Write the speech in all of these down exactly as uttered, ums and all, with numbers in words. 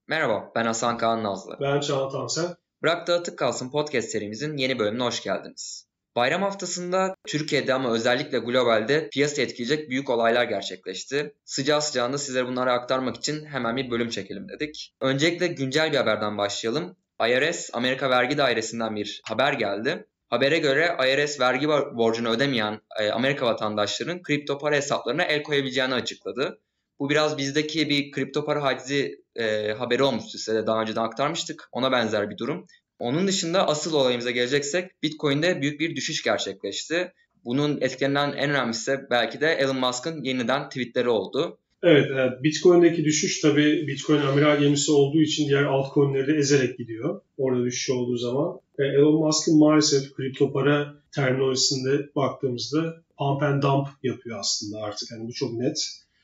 Merhaba, ben Hasan Kaan Nazlı. Ben Çağan Tansel. Bırak Dağıtık Kalsın podcast serimizin yeni bölümüne hoş geldiniz. Bayram haftasında Türkiye'de ama özellikle globalde piyasa etkileyecek büyük olaylar gerçekleşti. Sıcağı sıcağında sizlere bunları aktarmak için hemen bir bölüm çekelim dedik. Öncelikle güncel bir haberden başlayalım. I R S, Amerika Vergi Dairesi'nden bir haber geldi. Habere göre I R S vergi borcunu ödemeyen Amerika vatandaşlarının kripto para hesaplarına el koyabileceğini açıkladı. Bu biraz bizdeki bir kripto para hacizi e, haberi olmuştu, size de daha önceden aktarmıştık. Ona benzer bir durum. Onun dışında asıl olayımıza geleceksek Bitcoin'de büyük bir düşüş gerçekleşti. Bunun etkilerinden en önemlisi belki de Elon Musk'ın yeniden tweetleri oldu. Evet, evet. Bitcoin'deki düşüş tabii Bitcoin amiral gemisi olduğu için diğer altcoin'leri de ezerek gidiyor. Orada düşüş olduğu zaman. Elon Musk'ın maalesef kripto para terminolojisinde baktığımızda pump and dump yapıyor aslında artık. Yani bu çok net.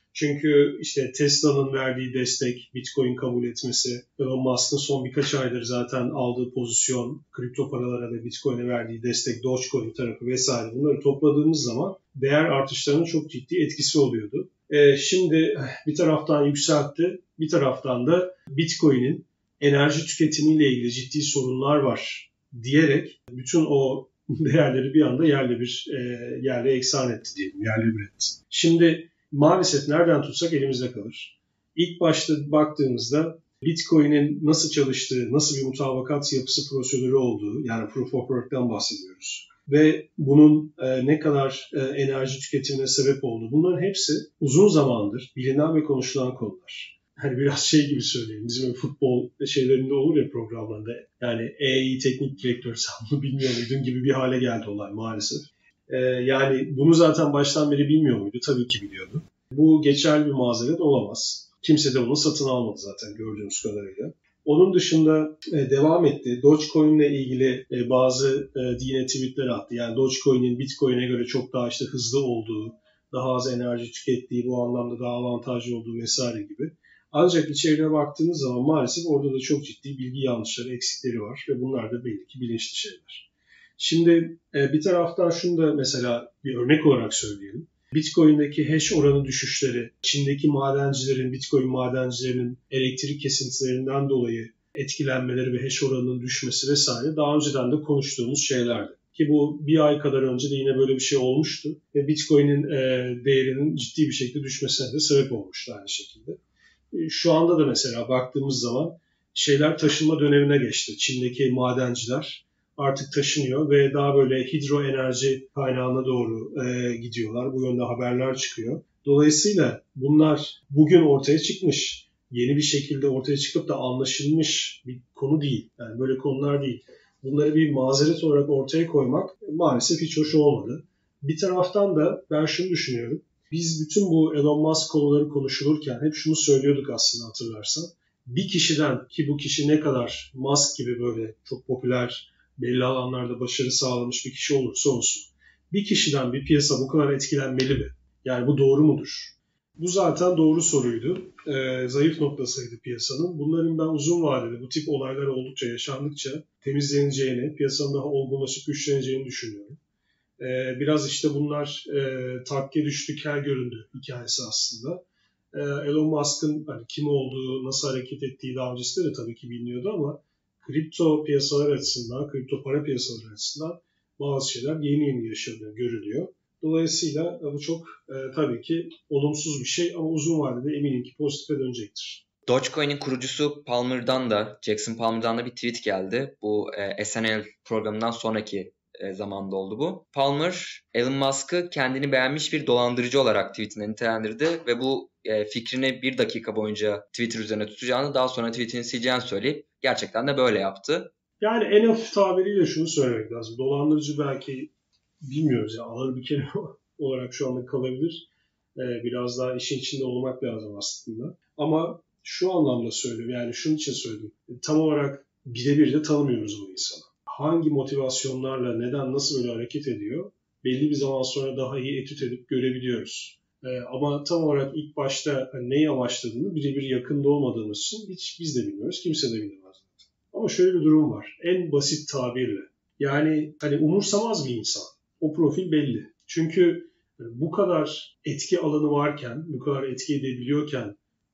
Çünkü işte Tesla'nın verdiği destek, Bitcoin kabul etmesi, Elon Musk'ın son birkaç aydır zaten aldığı pozisyon, kripto paralara ve Bitcoin'e verdiği destek, Dogecoin tarafı vesaire bunları topladığımız zaman değer artışlarının çok ciddi etkisi oluyordu. Ee, şimdi bir taraftan yükseltti, bir taraftan da Bitcoin'in enerji tüketimiyle ilgili ciddi sorunlar var diyerek bütün o değerleri bir anda yerle bir e, yerle eksan etti diyelim, yerle bir etti. Şimdi maalesef nereden tutsak elimizde kalır. İlk başta baktığımızda Bitcoin'in nasıl çalıştığı, nasıl bir mutabakat yapısı prosedürü olduğu, yani Proof of Work'tan bahsediyoruz. Ve bunun e, ne kadar e, enerji tüketimine sebep olduğu, bunların hepsi uzun zamandır bilinen ve konuşulan konular. Hani biraz şey gibi söyleyeyim, bizim futbol şeylerinde olur ya programlarında, yani E İ teknik direktör sen bunu bilmiyor muydun gibi bir hale geldi olay maalesef. Ee, yani bunu zaten baştan beri bilmiyor muydu? Tabii ki biliyordu. Bu geçerli bir mazeret olamaz. Kimse de bunu satın almadı zaten gördüğümüz kadarıyla. Onun dışında e, devam etti. Dogecoin ile ilgili e, bazı e, yine tweetler attı. Yani Dogecoin'in Bitcoin'e göre çok daha işte hızlı olduğu, daha az enerji tükettiği, bu anlamda daha avantajlı olduğu vesaire gibi. Ancak içeriğine baktığınız zaman maalesef orada da çok ciddi bilgi yanlışları, eksikleri var ve bunlar da belli ki bilinçli şeyler. Şimdi bir taraftan şunu da mesela bir örnek olarak söyleyelim. Bitcoin'deki hash oranı düşüşleri, Çin'deki madencilerin, Bitcoin madencilerinin elektrik kesintilerinden dolayı etkilenmeleri ve hash oranının düşmesi vesaire daha önceden de konuştuğumuz şeylerdi. Ki bu bir ay kadar önce de yine böyle bir şey olmuştu. Ve Bitcoin'in değerinin ciddi bir şekilde düşmesine de sebep olmuştu aynı şekilde. Şu anda da mesela baktığımız zaman şeyler taşınma dönemine geçti. Çin'deki madenciler artık taşınıyor ve daha böyle hidroenerji kaynağına doğru e, gidiyorlar. Bu yönde haberler çıkıyor. Dolayısıyla bunlar bugün ortaya çıkmış, yeni bir şekilde ortaya çıkıp da anlaşılmış bir konu değil. Yani böyle konular değil. Bunları bir mazeret olarak ortaya koymak maalesef hiç hoş olmadı. Bir taraftan da ben şunu düşünüyorum. Biz bütün bu Elon Musk konuları konuşulurken hep şunu söylüyorduk aslında hatırlarsan. Bir kişiden, ki bu kişi ne kadar Musk gibi böyle çok popüler, belli alanlarda başarı sağlamış bir kişi olursa olsun, bir kişiden bir piyasa bu kadar etkilenmeli mi? Yani bu doğru mudur? Bu zaten doğru soruydu. Ee, zayıf noktasıydı piyasanın. Bunların ben uzun vadede bu tip olaylar oldukça yaşandıkça temizleneceğini, piyasanın daha olgunlaşıp güçleneceğini düşünüyorum. Ee, biraz işte bunlar e, takke düştü, kel göründü hikayesi aslında. Ee, Elon Musk'ın hani kim olduğu, nasıl hareket ettiği daha öncesinde de tabii ki biliniyordu ama kripto piyasalar açısından, kripto para piyasaları açısından bazı şeyler yeni yeni yaşanıyor, görülüyor. Dolayısıyla bu çok e, tabii ki olumsuz bir şey ama uzun vadede eminim ki pozitife dönecektir. Dogecoin'in kurucusu Palmer'dan da, Jackson Palmer'dan da bir tweet geldi. Bu e, S N L programından sonraki e, zamanda oldu bu. Palmer, Elon Musk'ı kendini beğenmiş bir dolandırıcı olarak tweetine nitelendirdi ve bu e, fikrini bir dakika boyunca Twitter üzerine tutacağını, daha sonra tweetini sileceğini söyleyip gerçekten de böyle yaptı. Yani en hafif tabiriyle şunu söylemek lazım. Dolandırıcı belki bilmiyoruz ya, ağır bir kelime olarak şu anda kalabilir. Ee, biraz daha işin içinde olmak lazım aslında. Ama şu anlamda söylüyorum, yani şunun için söyledim. Tam olarak birebir de tanımıyoruz bu insanı. Hangi motivasyonlarla, neden, nasıl böyle hareket ediyor? Belli bir zaman sonra daha iyi etüt edip görebiliyoruz. Ee, ama tam olarak ilk başta hani neyi amaçladığını birebir yakında olmadığımız için hiç biz de bilmiyoruz, kimse de bilemez. Ama şöyle bir durum var. En basit tabirle. Yani hani umursamaz bir insan. O profil belli. Çünkü bu kadar etki alanı varken, bu kadar etki edebiliyorken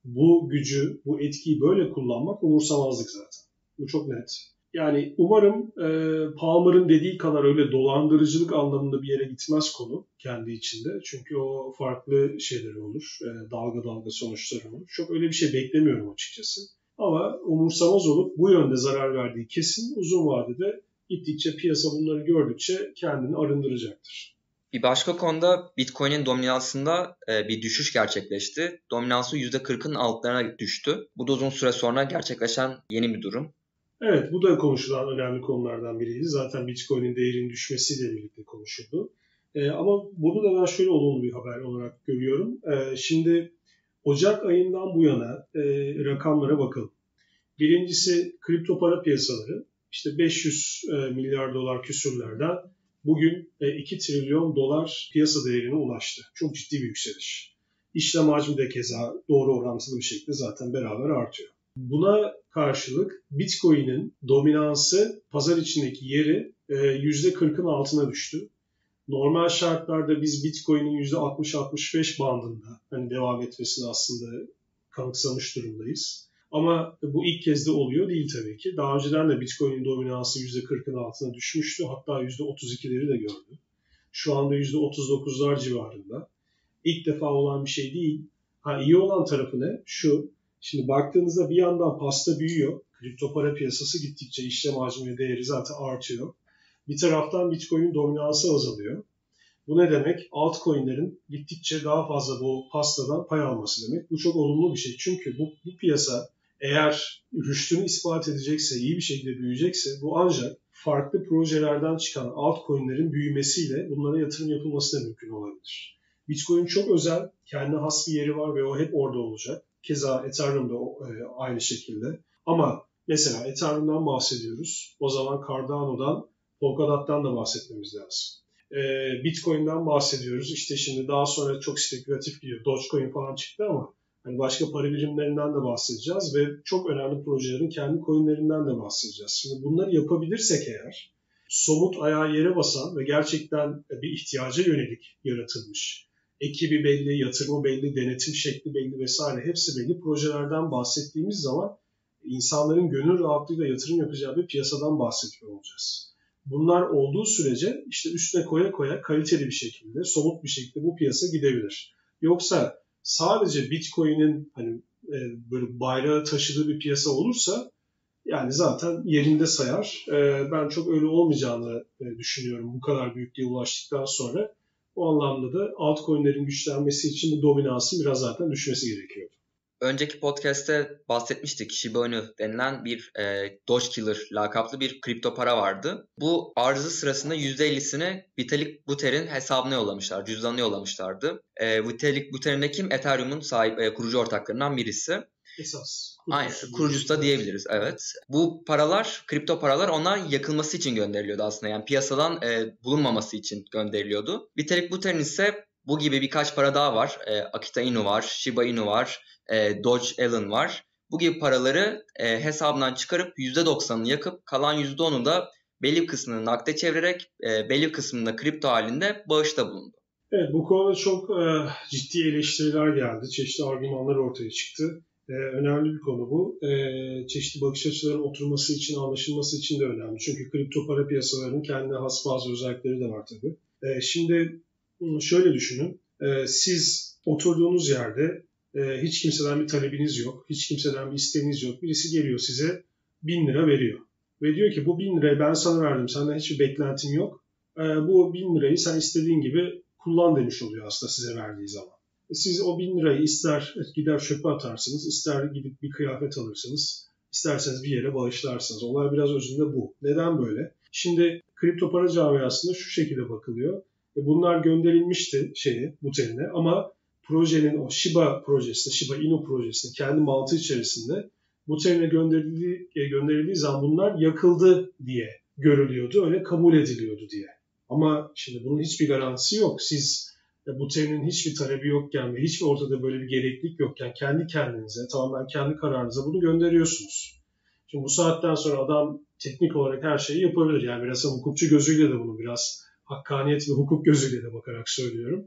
bu gücü, bu etkiyi böyle kullanmak umursamazlık zaten. Bu çok net. Yani umarım e, Palmer'ın dediği kadar öyle dolandırıcılık anlamında bir yere gitmez konu kendi içinde. Çünkü o farklı şeyleri olur, e, dalga dalga sonuçları olur. Çok öyle bir şey beklemiyorum açıkçası. Ama umursamaz olup bu yönde zarar verdiği kesin, uzun vadede gittikçe piyasa bunları gördükçe kendini arındıracaktır. Bir başka konuda Bitcoin'in dominansında e, bir düşüş gerçekleşti. Dominansı yüzde kırkın altlarına düştü. Bu da uzun süre sonra gerçekleşen yeni bir durum. Evet, bu da konuşulan önemli konulardan biriydi. Zaten Bitcoin'in değerinin düşmesiyle birlikte konuşuldu. E, ama bunu da ben şöyle olumlu bir haber olarak görüyorum. E, şimdi Ocak ayından bu yana e, rakamlara bakalım. Birincisi kripto para piyasaları işte beş yüz e, milyar dolar küsurlerden bugün e, iki trilyon dolar piyasa değerine ulaştı. Çok ciddi bir yükseliş. İşlem hacmi de keza doğru orantılı bir şekilde zaten beraber artıyor. Buna karşılık Bitcoin'in dominansı, pazar içindeki yeri yüzde kırkın altına düştü. Normal şartlarda biz Bitcoin'in yüzde altmış altmış beş bandında hani devam etmesini aslında kanıksamış durumdayız. Ama bu ilk kez de oluyor değil tabii ki. Daha önceden de Bitcoin'in dominansı yüzde kırkın altına düşmüştü. Hatta yüzde otuz ikileri de gördü. Şu anda yüzde otuz dokuzlar civarında. İlk defa olan bir şey değil. Ha, iyi olan tarafı ne? Şu. Şimdi baktığınızda bir yandan pasta büyüyor. Kripto para piyasası gittikçe işlem hacmi ve değeri zaten artıyor. Bir taraftan Bitcoin'in dominansı azalıyor. Bu ne demek? Altcoin'lerin gittikçe daha fazla bu pastadan pay alması demek. Bu çok olumlu bir şey. Çünkü bu, bu piyasa eğer rüştünü ispat edecekse, iyi bir şekilde büyüyecekse bu ancak farklı projelerden çıkan altcoin'lerin büyümesiyle bunlara yatırım yapılması da mümkün olabilir. Bitcoin çok özel, kendine has bir yeri var ve o hep orada olacak. Keza Ethereum da aynı şekilde. Ama mesela Ethereum'dan bahsediyoruz. O zaman Cardano'dan, Polkadot'tan da bahsetmemiz lazım. Bitcoin'den bahsediyoruz. İşte şimdi daha sonra çok spekülatif gidiyor. Dogecoin falan çıktı ama hani başka para birimlerinden de bahsedeceğiz ve çok önemli projelerin kendi coinlerinden de bahsedeceğiz. Şimdi bunları yapabilirsek eğer somut ayağı yere basan ve gerçekten bir ihtiyaca yönelik yaratılmış, ekibi belli, yatırımı belli, denetim şekli belli vesaire hepsi belli projelerden bahsettiğimiz zaman insanların gönül rahatlığıyla yatırım yapacağı bir piyasadan bahsediyor olacağız. Bunlar olduğu sürece işte üstüne koya koya kaliteli bir şekilde, somut bir şekilde bu piyasa gidebilir. Yoksa sadece Bitcoin'in hani e, böyle bayrağı taşıdığı bir piyasa olursa yani zaten yerinde sayar. E, ben çok öyle olmayacağını e, düşünüyorum bu kadar büyüklüğe ulaştıktan sonra. O anlamda da altcoin'lerin güçlenmesi için bu dominansın biraz zaten düşmesi gerekiyordu. Önceki podcast'te bahsetmiştik. Shiba Inu denilen bir e, Doge Killer lakaplı bir kripto para vardı. Bu arzı sırasında yüzde ellisini Vitalik Buterin'in hesabına yollamışlar, cüzdanına yollamışlardı. E, Vitalik Buterin de kim? Ethereum'un sahip, e, kurucu ortaklarından birisi. Esas. Aynen, kurucusu da diyebiliriz, evet. Bu paralar, kripto paralar onlar yakılması için gönderiliyordu aslında. Yani piyasadan e, bulunmaması için gönderiliyordu. Vitalik Buterin ise bu gibi birkaç para daha var. E, Akita Inu var, Shiba Inu var, e, Doge Allen var. Bu gibi paraları e, hesabından çıkarıp yüzde doksanını yakıp kalan yüzde onu da belli bir kısmını nakde çevirerek e, belli bir kısmını da kripto halinde bağışta bulundu. Evet, bu konuda çok e, ciddi eleştiriler geldi. Çeşitli argümanlar ortaya çıktı. Ee, önemli bir konu bu. Ee, çeşitli bakış açılarının oturması için, anlaşılması için de önemli. Çünkü kripto para piyasalarının kendine has bazı özellikleri de var tabii. Ee, şimdi şöyle düşünün. Ee, siz oturduğunuz yerde e, hiç kimseden bir talebiniz yok. Hiç kimseden bir isteğiniz yok. Birisi geliyor size bin lira veriyor. Ve diyor ki bu bin lirayı ben sana verdim. Senden hiçbir beklentim yok. Ee, bu bin lirayı sen istediğin gibi kullan demiş oluyor aslında size verdiği zaman. Siz o bin lirayı ister gider çöpe atarsınız, ister gidip bir kıyafet alırsınız, isterseniz bir yere bağışlarsınız. Olay biraz özünde bu. Neden böyle? Şimdi kripto para camiasında şu şekilde bakılıyor. Bunlar gönderilmişti şeye, Buterin'e ama projenin o Shiba projesinde, Shiba Inu projesinde kendi mantığı içerisinde Buterin'e gönderildiği, gönderildiği zaman bunlar yakıldı diye görülüyordu, öyle kabul ediliyordu diye. Ama şimdi bunun hiçbir garantisi yok. Siz Buterin'in hiçbir talebi yokken ve hiçbir ortada böyle bir gereklilik yokken kendi kendinize, tamamen kendi kararınıza bunu gönderiyorsunuz. Şimdi bu saatten sonra adam teknik olarak her şeyi yapabilir. Yani biraz hukukçu gözüyle de bunu biraz hakkaniyet ve hukuk gözüyle de bakarak söylüyorum.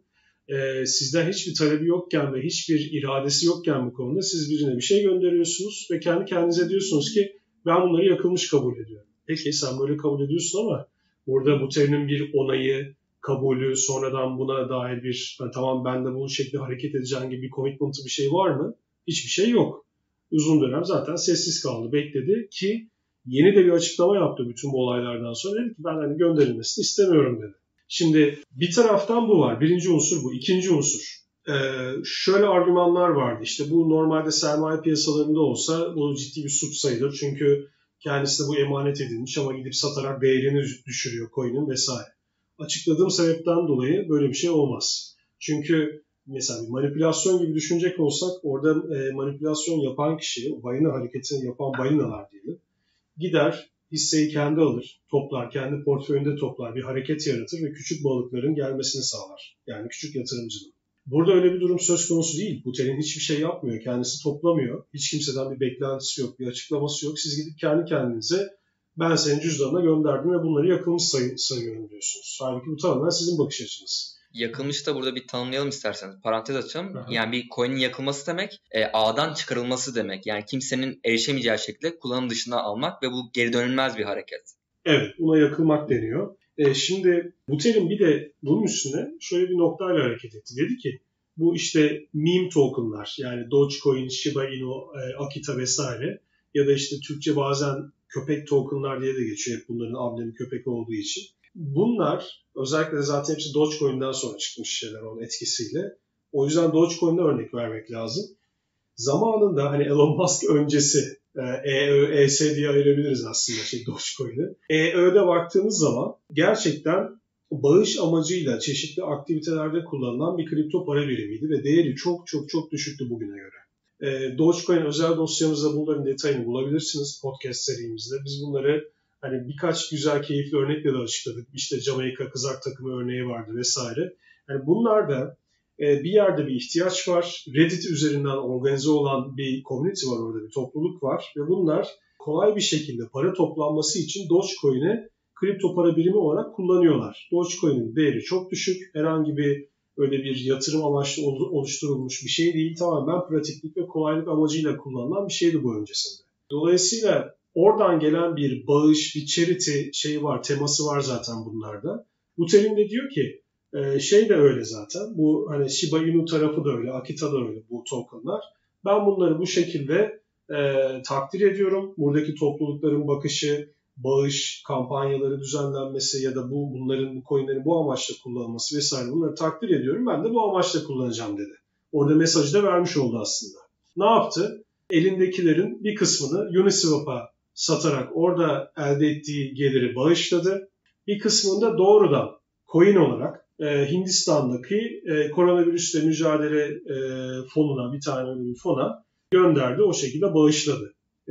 e, sizden hiçbir talebi yokken ve hiçbir iradesi yokken bu konuda siz birine bir şey gönderiyorsunuz ve kendi kendinize diyorsunuz ki ben bunları yakılmış kabul ediyorum. Peki sen böyle kabul ediyorsun ama burada Buterin'in bir onayı, kabulü, sonradan buna dair bir tamam ben de bu şekilde hareket edeceğim gibi bir commitment'ı bir şey var mı? Hiçbir şey yok. Uzun dönem zaten sessiz kaldı, bekledi ki yeni de bir açıklama yaptı bütün bu olaylardan sonra. Dedi ki ben hani gönderilmesini istemiyorum dedi. Şimdi bir taraftan bu var. Birinci unsur bu. İkinci unsur. Ee, şöyle argümanlar vardı. İşte bu normalde sermaye piyasalarında olsa bu ciddi bir suç sayılır. Çünkü kendisi de bu emanet edilmiş ama gidip satarak değerini düşürüyor coin'in vesaire. Açıkladığım sebepten dolayı böyle bir şey olmaz. Çünkü mesela bir manipülasyon gibi düşünecek olsak orada e, manipülasyon yapan kişi, balina hareketini yapan balinalar diyelim, gider hisseyi kendi alır, toplar, kendi portföyünde toplar, bir hareket yaratır ve küçük balıkların gelmesini sağlar. Yani küçük yatırımcının. Burada öyle bir durum söz konusu değil. Buterin hiçbir şey yapmıyor, kendisi toplamıyor. Hiç kimseden bir beklentisi yok, bir açıklaması yok. Siz gidip kendi kendinize ben senin cüzdanına gönderdim ve bunları yakılmış say- sayıyorum diyorsunuz. Halbuki bu tamamen sizin bakış açınız. Yakılmış da burada bir tanımlayalım isterseniz. Parantez açalım. Aha. Yani bir coin'in yakılması demek e, ağdan çıkarılması demek. Yani kimsenin erişemeyeceği şekilde kullanım dışına almak ve bu geri dönülmez bir hareket. Evet, buna yakılmak deniyor. E, şimdi Buterin bir de bunun üstüne şöyle bir noktayla hareket etti. Dedi ki bu işte meme tokenlar yani Dogecoin, Shiba Inu, e, Akita vesaire ya da işte Türkçe bazen köpek tokenlar diye de geçiyor. Hep bunların amblemi köpek olduğu için. Bunlar özellikle de zaten hepsi Dogecoin'den sonra çıkmış şeyler onun etkisiyle. O yüzden Dogecoin'e örnek vermek lazım. Zamanında hani Elon Musk öncesi E Ö, E S diye ayırabiliriz aslında şey Dogecoin'i. E Ö'de baktığınız zaman gerçekten bağış amacıyla çeşitli aktivitelerde kullanılan bir kripto para birimiydi ve değeri çok çok çok düşüktü bugüne göre. E, Dogecoin özel dosyamızda bunların detayını bulabilirsiniz podcast serimizde. Biz bunları hani birkaç güzel keyifli örnekle de açıkladık. İşte Jamaika kızak takımı örneği vardı vesaire. Yani bunlar da bir yerde bir ihtiyaç var. Reddit üzerinden organize olan bir community var orada, bir topluluk var. Ve bunlar kolay bir şekilde para toplanması için Dogecoin'i kripto para birimi olarak kullanıyorlar. Dogecoin'in değeri çok düşük. Herhangi bir öyle bir yatırım amaçlı oluşturulmuş bir şey değil. Tamamen pratiklik ve kolaylık amacıyla kullanılan bir şeydi bu öncesinde. Dolayısıyla oradan gelen bir bağış, bir charity şeyi var, teması var zaten bunlarda. Buterin de diyor ki şey de öyle zaten. Bu hani Shiba Inu tarafı da öyle, Akita da öyle bu tokenlar. Ben bunları bu şekilde e, takdir ediyorum. Buradaki toplulukların bakışı, bağış kampanyaları düzenlenmesi ya da bu bunların bu coinlerin bu amaçla kullanılması vesaire bunları takdir ediyorum. Ben de bu amaçla kullanacağım dedi. Orada mesajı da vermiş oldu aslında. Ne yaptı? Elindekilerin bir kısmını Uniswap'a satarak orada elde ettiği geliri bağışladı. Bir kısmını da doğrudan coin olarak Hindistan'daki koronavirüsle mücadele fonuna, bir tane öyle bir fona gönderdi. O şekilde bağışladı.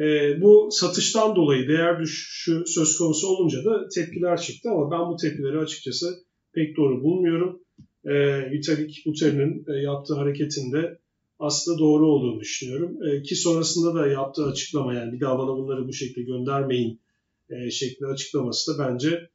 Bu satıştan dolayı değer düşüşü söz konusu olunca da tepkiler çıktı ama ben bu tepkileri açıkçası pek doğru bulmuyorum. Vitalik Buterin'in yaptığı hareketin de aslında doğru olduğunu düşünüyorum. Ki sonrasında da yaptığı açıklama yani bir daha bana bunları bu şekilde göndermeyin şeklinde açıklaması da bence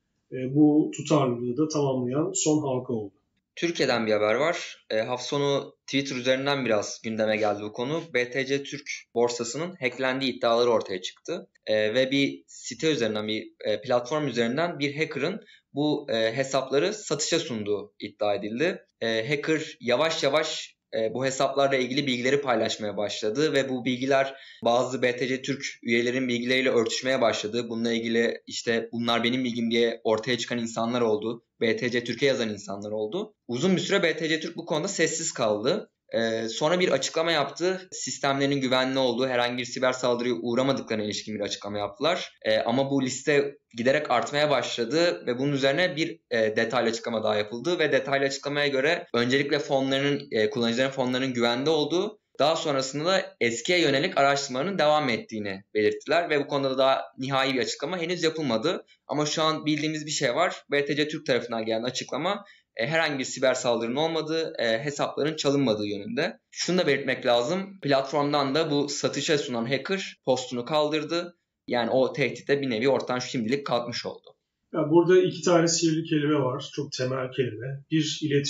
bu tutarlılığı da tamamlayan son halka oldu. Türkiye'den bir haber var. E, hafta sonu Twitter üzerinden biraz gündeme geldi bu konu. B T C Türk borsasının hacklendiği iddiaları ortaya çıktı. E, ve bir site üzerinden, bir e, platform üzerinden bir hacker'ın bu e, hesapları satışa sunduğu iddia edildi. E, hacker yavaş yavaş e, bu hesaplarla ilgili bilgileri paylaşmaya başladı ve bu bilgiler bazı B T C Türk üyelerin bilgileriyle örtüşmeye başladı. Bununla ilgili işte bunlar benim bilgim diye ortaya çıkan insanlar oldu. B T C Türk'e yazan insanlar oldu. Uzun bir süre B T C Türk bu konuda sessiz kaldı. Ee, sonra bir açıklama yaptı. Sistemlerinin güvenli olduğu, herhangi bir siber saldırıya uğramadıklarına ilişkin bir açıklama yaptılar. Ee, ama bu liste giderek artmaya başladı ve bunun üzerine bir e, detaylı açıklama daha yapıldı. Ve detaylı açıklamaya göre öncelikle fonlarının, e, kullanıcıların fonlarının güvende olduğu, daha sonrasında da eskiye yönelik araştırmaların devam ettiğini belirttiler. Ve bu konuda da daha nihai bir açıklama henüz yapılmadı. Ama şu an bildiğimiz bir şey var. B T C Türk tarafından gelen açıklama herhangi bir siber saldırının olmadığı, hesapların çalınmadığı yönünde. Şunu da belirtmek lazım. Platformdan da bu satışa sunan hacker postunu kaldırdı. Yani o tehditte bir nevi ortadan şimdilik kalkmış oldu. Ya burada iki tane sihirli kelime var. Çok temel kelime. Bir, iletişim.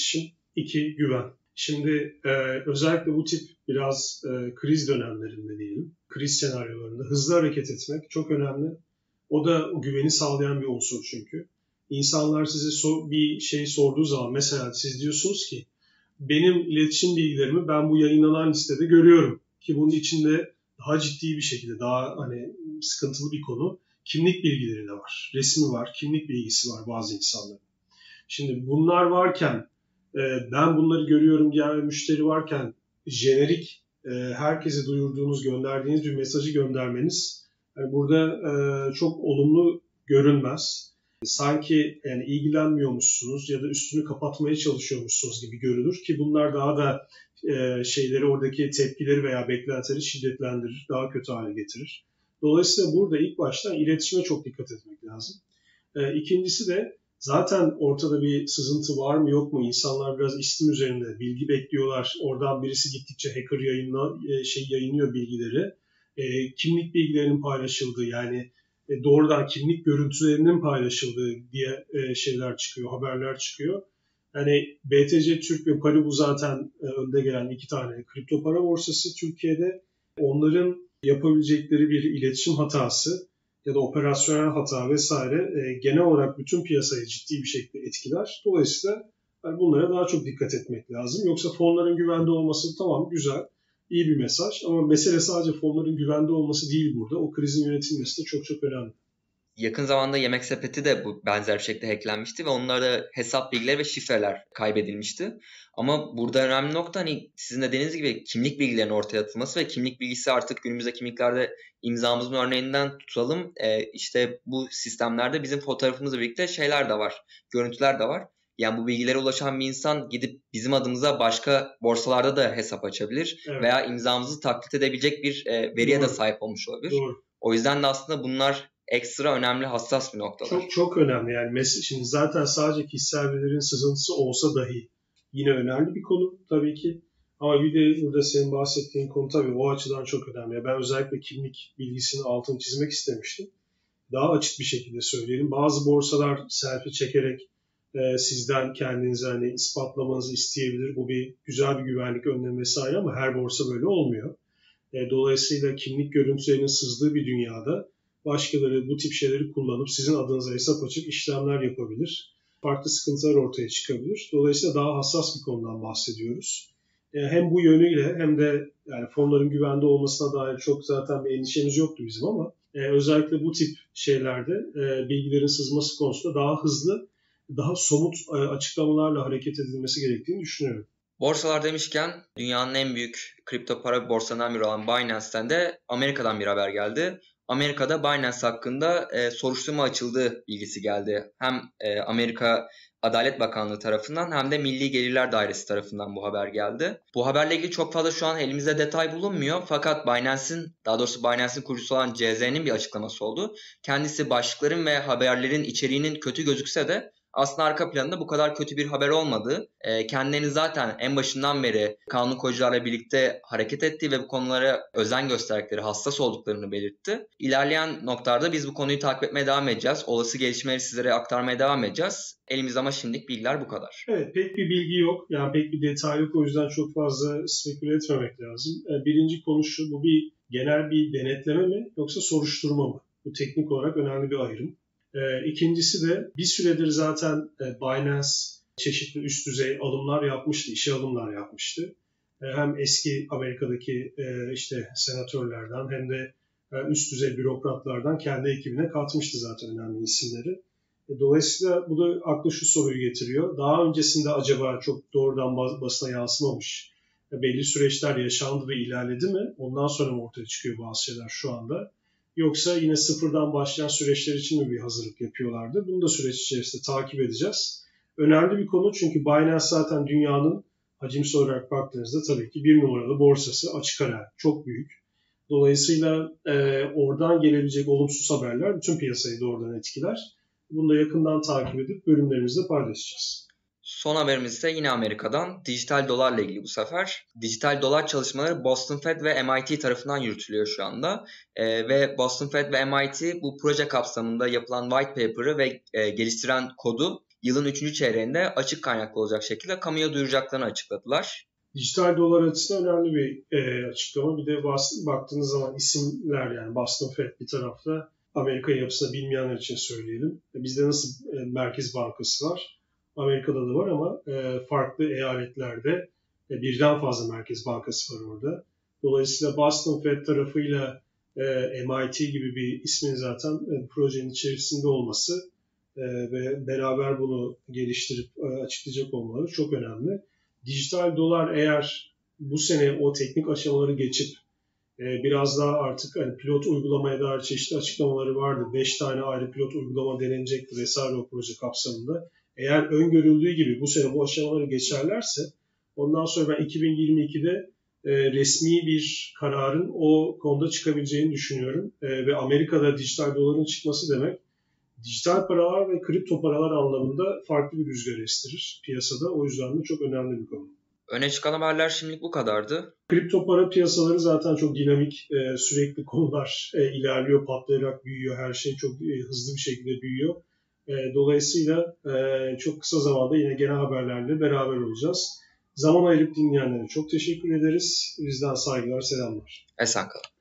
iki güven. Şimdi e, özellikle bu tip biraz e, kriz dönemlerinde diyelim, kriz senaryolarında hızlı hareket etmek çok önemli. O da o güveni sağlayan bir unsur çünkü. İnsanlar size so- bir şey sorduğu zaman mesela siz diyorsunuz ki benim iletişim bilgilerimi ben bu yayınlanan listede görüyorum. Ki bunun içinde daha ciddi bir şekilde daha hani sıkıntılı bir konu kimlik bilgileri de var. Resmi var, kimlik bilgisi var bazı insanların. Şimdi bunlar varken e, ben bunları görüyorum diyen bir müşteri varken jenerik e, herkese duyurduğunuz, gönderdiğiniz bir mesajı göndermeniz yani burada e, çok olumlu görünmez. Sanki yani ilgilenmiyormuşsunuz ya da üstünü kapatmaya çalışıyormuşsunuz gibi görülür ki bunlar daha da e, şeyleri oradaki tepkileri veya beklentileri şiddetlendirir, daha kötü hale getirir. Dolayısıyla burada ilk baştan iletişime çok dikkat etmek lazım. E, ikincisi de zaten ortada bir sızıntı var mı yok mu? İnsanlar biraz istim üzerinde bilgi bekliyorlar. Oradan birisi gittikçe hacker yayınla, e, şey yayınlıyor bilgileri. E, kimlik bilgilerinin paylaşıldığı yani e, doğrudan kimlik görüntülerinin paylaşıldığı diye e, şeyler çıkıyor, haberler çıkıyor. Yani B T C Türk ve Paribu zaten e, önde gelen iki tane kripto para borsası Türkiye'de. Onların yapabilecekleri bir iletişim hatası ya da operasyonel hata vesaire e, genel olarak bütün piyasayı ciddi bir şekilde etkiler. Dolayısıyla yani bunlara daha çok dikkat etmek lazım. Yoksa fonların güvende olması tamam güzel, iyi bir mesaj ama mesele sadece fonların güvende olması değil burada. O krizin yönetilmesi de çok çok önemli. Yakın zamanda Yemek Sepeti de bu benzer bir şekilde hacklenmişti ve onlarda hesap bilgileri ve şifreler kaybedilmişti. Ama burada önemli nokta hani sizin de dediğiniz gibi kimlik bilgilerinin ortaya atılması ve kimlik bilgisi artık günümüzde kimliklerde imzamızın örneğinden tutalım. Ee, işte bu sistemlerde bizim fotoğrafımızla birlikte şeyler de var, görüntüler de var. Yani bu bilgilere ulaşan bir insan gidip bizim adımıza başka borsalarda da hesap açabilir. Evet. Veya imzamızı taklit edebilecek bir e, veriye Doğru. de sahip olmuş olabilir. Doğru. O yüzden de aslında bunlar ekstra önemli, hassas bir noktalar. Çok çok önemli yani. Şimdi zaten sadece kişisel verilerin sızıntısı olsa dahi yine önemli bir konu tabii ki. Ama bir de burada senin bahsettiğin konu tabii o açıdan çok önemli. Ben özellikle kimlik bilgisinin altını çizmek istemiştim. Daha açık bir şekilde söyleyelim. Bazı borsalar selfie çekerek e, sizden kendinizi hani ispatlamanızı isteyebilir. Bu bir güzel bir güvenlik önlemi vesaire ama her borsa böyle olmuyor. E, dolayısıyla kimlik görüntülerinin sızdığı bir dünyada başkaları bu tip şeyleri kullanıp sizin adınıza hesap açıp işlemler yapabilir. Farklı sıkıntılar ortaya çıkabilir. Dolayısıyla daha hassas bir konudan bahsediyoruz. Hem bu yönüyle hem de yani fonların güvende olmasına dair çok zaten bir endişemiz yoktu bizim ama özellikle bu tip şeylerde bilgilerin sızması konusunda daha hızlı, daha somut açıklamalarla hareket edilmesi gerektiğini düşünüyorum. Borsalar demişken dünyanın en büyük kripto para borsalarından biri olan Binance'ten de Amerika'dan bir haber geldi. Amerika'da Binance hakkında e, soruşturma açıldığı bilgisi geldi. Hem e, Amerika Adalet Bakanlığı tarafından hem de Milli Gelirler Dairesi tarafından bu haber geldi. Bu haberle ilgili çok fazla şu an elimizde detay bulunmuyor. Fakat Binance'in, daha doğrusu Binance'in kurucusu olan C Z'nin bir açıklaması oldu. Kendisi başlıkların ve haberlerin içeriğinin kötü gözükse de aslında arka planında bu kadar kötü bir haber olmadığı, e, kendilerini zaten en başından beri kanun koyucularla birlikte hareket ettiği ve bu konulara özen gösterdikleri, hassas olduklarını belirtti. İlerleyen noktalarda biz bu konuyu takip etmeye devam edeceğiz. Olası gelişmeleri sizlere aktarmaya devam edeceğiz. Elimizde ama şimdilik bilgiler bu kadar. Evet, pek bir bilgi yok. Yani pek bir detay yok. O yüzden çok fazla speküle etmemek lazım. Birinci konu şu, bu bir genel bir denetleme mi yoksa soruşturma mı? Bu teknik olarak önemli bir ayrım. E, ikincisi de bir süredir zaten e, Binance çeşitli üst düzey alımlar yapmıştı, işe alımlar yapmıştı. E, hem eski Amerika'daki e, işte senatörlerden hem de e, üst düzey bürokratlardan kendi ekibine katmıştı zaten önemli isimleri. E, dolayısıyla bu da aklı şu soruyu getiriyor. Daha öncesinde acaba çok doğrudan basına yansımamış e, belli süreçler yaşandı ve ilerledi mi? Ondan sonra mı ortaya çıkıyor bazı şeyler şu anda? Yoksa yine sıfırdan başlayan süreçler için mi bir hazırlık yapıyorlardı? Bunu da süreç içerisinde takip edeceğiz. Önemli bir konu çünkü Binance zaten dünyanın hacimsel olarak baktığınızda tabii ki bir numaralı borsası, açık ara çok büyük. Dolayısıyla e, oradan gelebilecek olumsuz haberler bütün piyasayı doğrudan etkiler. Bunu da yakından takip edip bölümlerimizde paylaşacağız. Son haberimiz ise yine Amerika'dan. Dijital dolarla ilgili bu sefer. Dijital dolar çalışmaları Boston Fed ve M I T tarafından yürütülüyor şu anda. Ee, ve Boston Fed ve M I T bu proje kapsamında yapılan white paper'ı ve e, geliştiren kodu yılın üçüncü çeyreğinde açık kaynaklı olacak şekilde kamuya duyuracaklarını açıkladılar. Dijital dolar açısından önemli bir e, açıklama. Bir de bas, baktığınız zaman isimler, yani Boston Fed bir tarafta, Amerika yapısını bilmeyenler için söyleyelim. Bizde nasıl e, Merkez Bankası var? Amerika'da da var ama e, farklı eyaletlerde e, birden fazla Merkez Bankası var orada. Dolayısıyla Boston Fed tarafıyla e, M I T gibi bir ismin zaten e, projenin içerisinde olması e, ve beraber bunu geliştirip e, açıklayacak olmaları çok önemli. Dijital dolar eğer bu sene o teknik aşamaları geçip e, biraz daha artık hani pilot uygulamaya dair çeşitli açıklamaları vardı. beş tane ayrı pilot uygulama denenecekti vesaire o proje kapsamında. Eğer öngörüldüğü gibi bu sene bu aşamaları geçerlerse ondan sonra ben iki bin yirmi ikide e, resmi bir kararın o konuda çıkabileceğini düşünüyorum. E, ve Amerika'da dijital doların çıkması demek dijital paralar ve kripto paralar anlamında farklı bir rüzgar estirir piyasada. O yüzden de çok önemli bir konu. Öne çıkan haberler şimdilik bu kadardı. Kripto para piyasaları zaten çok dinamik, e, sürekli konular e, ilerliyor, patlayarak büyüyor. Her şey çok e, hızlı bir şekilde büyüyor. E, dolayısıyla e, çok kısa zamanda yine genel haberlerle beraber olacağız. Zaman ayırıp dinleyenlere çok teşekkür ederiz. Bizden saygılar, selamlar. Esen kalın.